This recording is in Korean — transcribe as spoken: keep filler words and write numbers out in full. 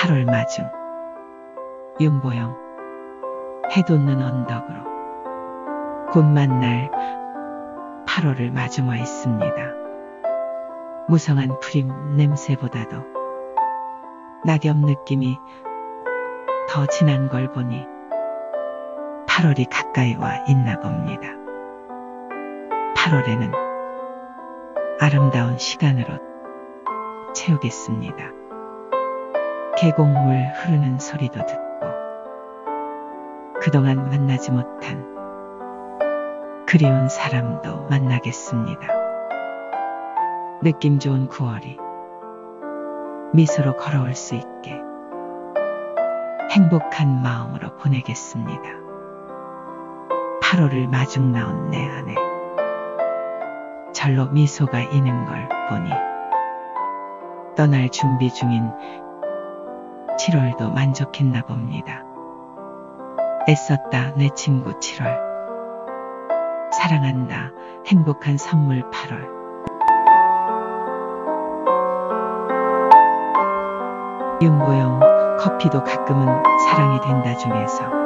팔월 마중 윤보영 해 돋는 언덕으로 곧 만날 팔월을 마주하 있습니다. 무성한 풀잎 냄새보다도 낙엽 느낌이 더 진한 걸 보니 팔월이 가까이 와 있나 봅니다. 팔월에는 아름다운 시간으로 채우겠습니다. 계곡물 흐르는 소리도 듣고 그동안 만나지 못한 그리운 사람도 만나겠습니다. 느낌 좋은 구월이 미소로 걸어올 수 있게 행복한 마음으로 보내겠습니다. 팔월을 마중 나온 내 안에 절로 미소가 있는 걸 보니 떠날 준비 중인 칠월도 만족했나 봅니다. 애썼다 내 친구 칠월, 사랑한다 행복한 선물 팔월. 윤보영 커피도 가끔은 사랑이 된다 중에서